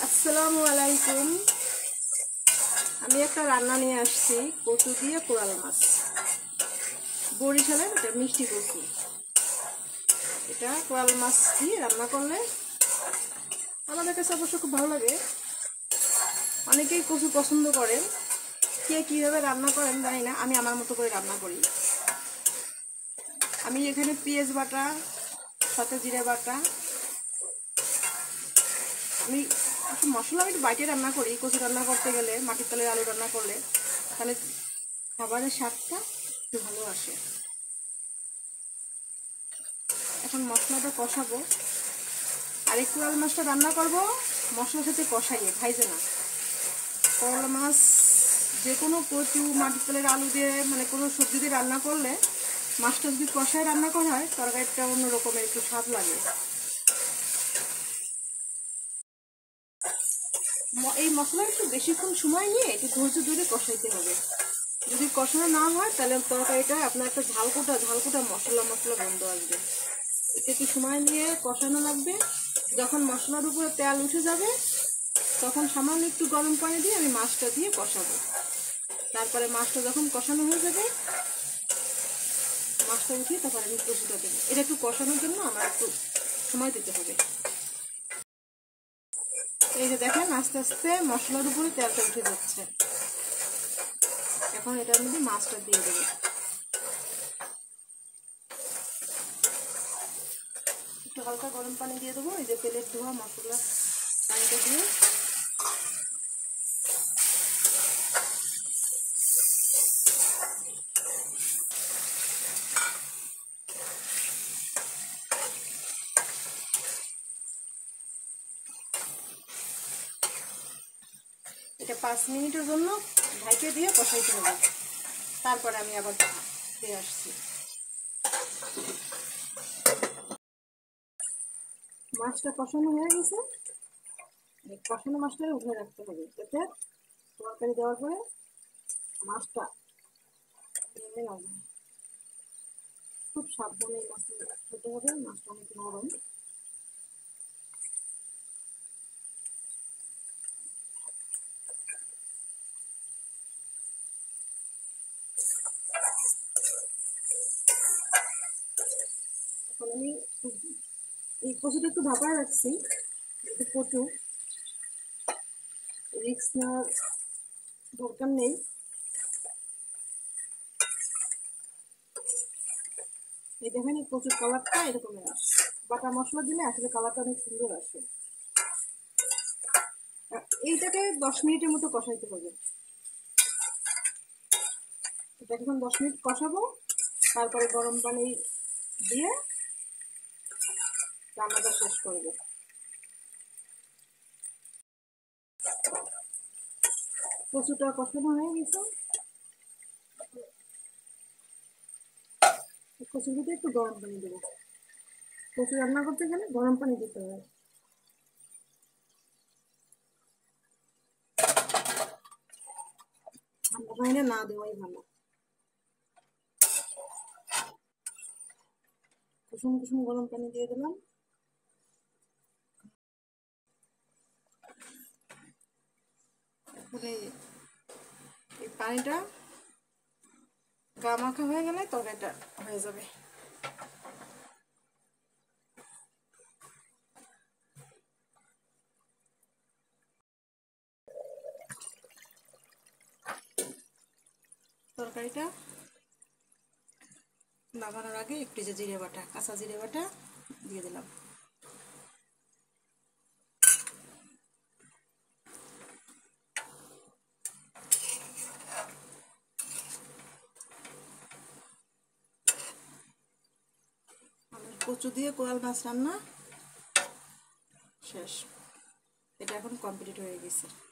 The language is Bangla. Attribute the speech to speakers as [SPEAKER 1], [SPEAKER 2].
[SPEAKER 1] আসসালামু আলাইকুম। আমি একটা রান্না নিয়ে আসছি কচু দিয়ে কোরাল মাছ, বরিশালের এটা মিষ্টি কচু। এটা কোরাল মাছ দিয়ে রান্না করলে আমাদের কাছে অবশ্য খুব ভালো লাগে। অনেকেই কচু পছন্দ করেন, কে কীভাবে রান্না করেন জানি না, আমি আমার মতো করে রান্না করি। আমি এখানে পেঁয়াজ বাটা, সাথে জিরে বাটা, আমি মশলা একটু বাইটে রান্না করি। কচু রান্না করতে গেলে, মাটির তলের আলু রান্না করলে তাহলে খাবারের স্বাদটা একটু ভালো আসে। এখন মশলাটা কষাবো, আর এই কোরাল মাছটা রান্না করব মশলার সাথে কষাইয়ে, ভাইজে না। কোরাল মাছ যে কোনো কচু, মাটির তলের আলু দিয়ে, মানে কোনো সবজি দিয়ে রান্না করলে মাছটা যদি কষায় রান্না করা হয় তরকারিটা অন্য রকমের একটু স্বাদ লাগে। এই মশলা একটু বেশিক্ষণ সময় নিয়ে একটু ধৈর্য ধরে কষাইতে হবে। যদি কষানো না হয় তাহলে তরকারিটা আপনার একটা ঝালকুটা মশলা গন্ধ আসবে। একটু সময় নিয়ে কষানো লাগবে। যখন মশলার উপরে তেল উঠে যাবে তখন সামান্য একটু গরম পানি দিয়ে আমি মাছটা দিয়ে কষাবো। তারপরে মাছটা যখন কষানো হয়ে যাবে, মাছটা উঠিয়ে তারপরে আমি কচুটা দেবো। এটা একটু কষানোর জন্য আমার একটু সময় দিতে হবে। এই যে দেখেন, আস্তে আস্তে মশলার উপরে তেলটা উঠে যাচ্ছে। এখন এটার মধ্যে মাছটা দিয়ে দেবো। একটু হালকা গরম পানি দিয়ে দেবো। এই যে তেলের ধোয়া মশলা পানিটা দিয়ে এটা 5 মিনিটের জন্য ঢাকে দিয়ে কষাইতে হবে। তারপরে আমি আবার ফিরে আসছি। মাছটা কষানো হয়ে গেছে। কষানো মাছটাই উঠে রাখতে হবে, যাতে তরকারি দেওয়ার পরে মাছটা ভেঙে না যায়। খুব সাবধানে মাছটা খেতে হবে, মাছটা অনেক নরম। এখন আমি এই কচুটা একটু ভাপায় রাখছি। কচু রিস্ক নেওয়ার দরকার নেই। এই দেখেন, এই কচুর কালারটা এরকম আসে। বাটা মশলা দিলে আসলে কালারটা অনেক সুন্দর আসে। এইটাকে 10 মিনিটের মতো কষাইতে হবে। এটা এখন 10 মিনিট কষাবো, তারপরে গরম পানি দিয়ে রান্নাটা শেষ করবো। কচুটা কষানো হয়ে গেছে। কচুর ভিতরে একটু গরম পানি দেবো। কচু রান্না করতে গেলে গরম পানি দিতে হয়। ঠান্ডা পানিটা না দেওয়াই ভালো। কুসুম কুসুম গরম পানি দিয়ে দিলাম। এই পানিটা গা মাখা হয়ে গেলে তরকারিটা হয়ে যাবে। তরকারিটা নামানোর আগে একটু যে জিরে বাটা, কাঁচা জিরে বাটা দিয়ে দিলাম। কচু দিয়ে কোরাল মাছ রান্না শেষ। এটা এখন কমপ্লিট হয়ে গেছে।